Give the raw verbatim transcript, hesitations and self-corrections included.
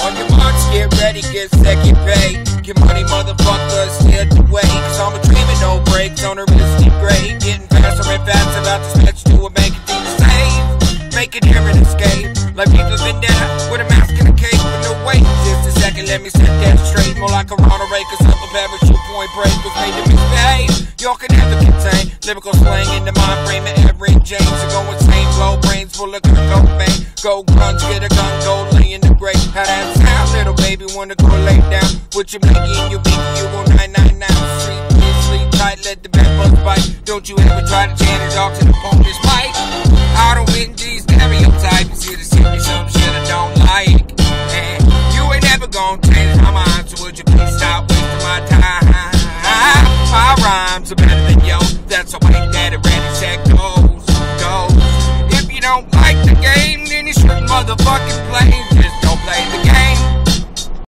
On your marks, get ready, get set, get paid. Get money, motherfuckers, hit the way. Cause I'm a dreamer, no breaks on a risky grade. Getting faster and faster, about to stretch to a make it deep save. Make it here and escape. Like people vendetta with a mask and a cape with no weight. Just a second, let me set that straight. More like a Ronald Ray, cause I'm a parachute point break. Was made to misbehave. Y'all can never contain lyrical slang in the mind frame of every James. To go insane, blow brains full of good cocaine. Go grunge, get a gun, go lay in the grave. How that sound, little baby, wanna go lay down. Put your blankie in your beak, you go nine nine nine. Sleep, sleep, sleep tight, let the bed bugs bite. Don't you ever try to chant it off to the opponent's mic. I don't win these stereotypes. Here to see me some shit I don't like. And you ain't ever gonna change my mind. So would you please stop wasting my time? My rhymes are better than yours. That's the way that it Randy said goes, goes. If you don't like the game, then you should motherfucking play.